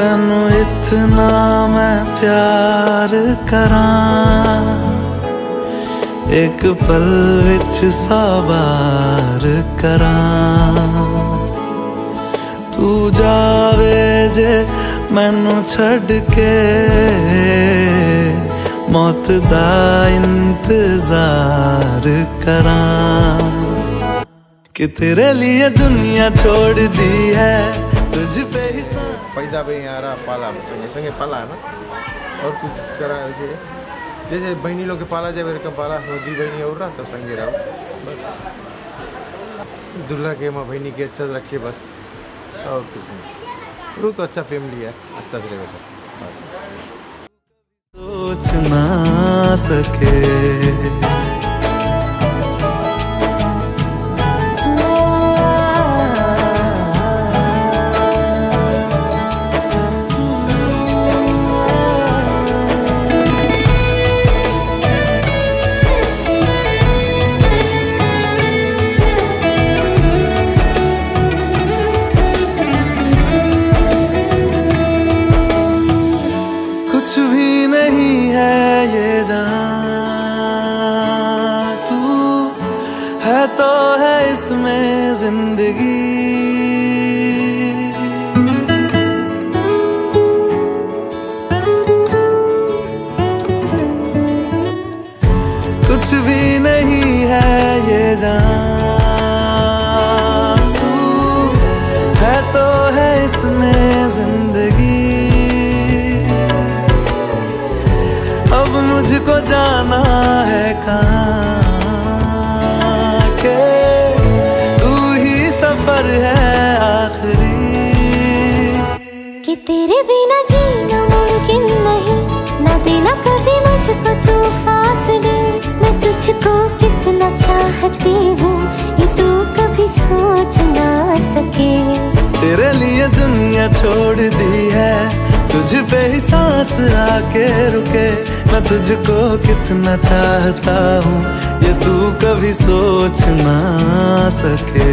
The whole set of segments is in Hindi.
तेनू इतना मैं प्यार करां, एक पल विच साबार करां। तू जावे जे मैनू छड़ के, मौत दा इंतजार करां। कि तेरे लिए दुनिया छोड़ दी है, तुझ पे ही पैदा पे यहाँ पाला संगे संगे पाला है ना, और कुछ करा ऐसे जैसे बहनी लोग के पाला जाए मेरे कम पाला दी बहनी और रहा तब संगे रहो बस। दूल्हा के माँ बहनी के अच्छा रख के बस, और कुछ नहीं। वो तो अच्छा फैमिली है, अच्छा से रहेगा। सोच ना सके कुछ भी नहीं है ये जहां, तू है तो है इसमें जिंदगी। कुछ भी नहीं है ये जहां, तू है तो है इसमें जिंदगी। अब मुझको जाना है कहाँ के, तू ही सफर है आखिरी। कि तेरे बिना जीना मुमकिन नहीं, ना देना कभी मुझको तू फासले। मैं तुझको कितना चाहती हूँ, ये तू कभी सोच ना सके। तेरे लिए दुनिया छोड़ दी है, तुझ पे ही सांस आके रुके। मैं तुझको कितना चाहता हूँ, ये तू कभी सोच ना सके।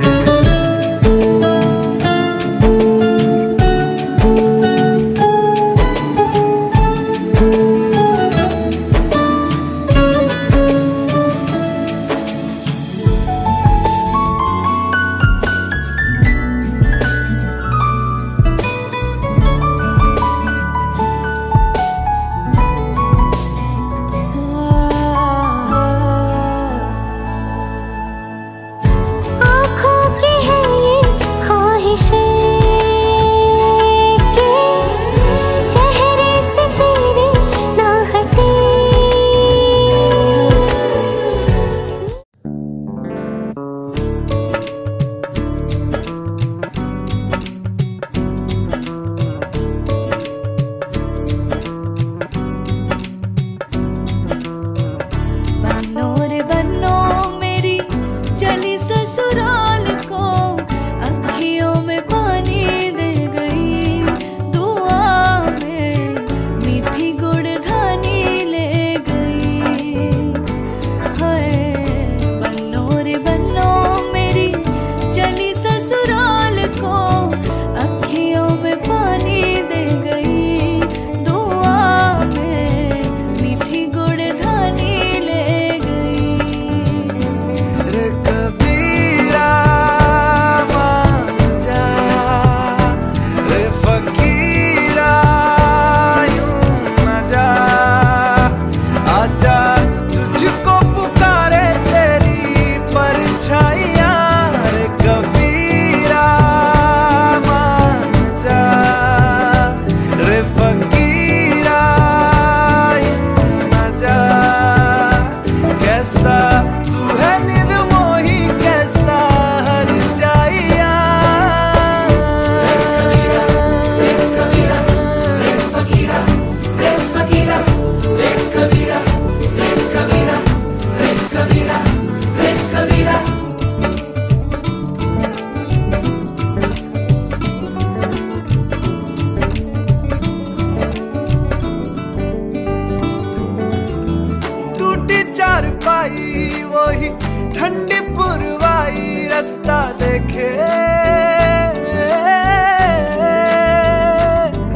ठंडी पुरवाई रास्ता देखे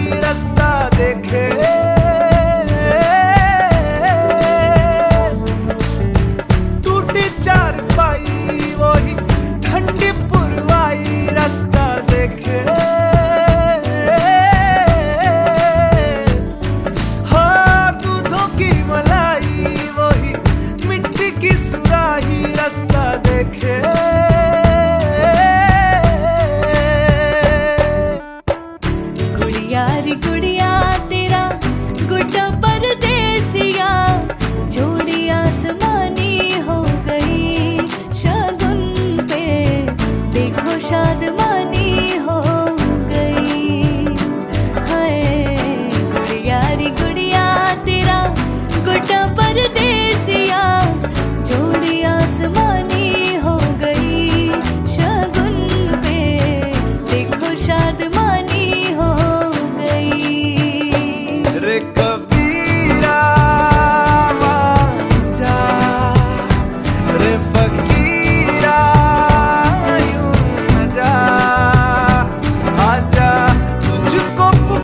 रास्ता देखे। टूटी चारपाई वही ठंडी पुरवाई रास्ता देखे। हाँ दूधों की मलाई वही मिट्टी की सुराही रास्ता देखे। गुड़िया तेरा गुड्डा परदेसिया जोड़ी आसमानी हो गई। शगुन पे देखो शाद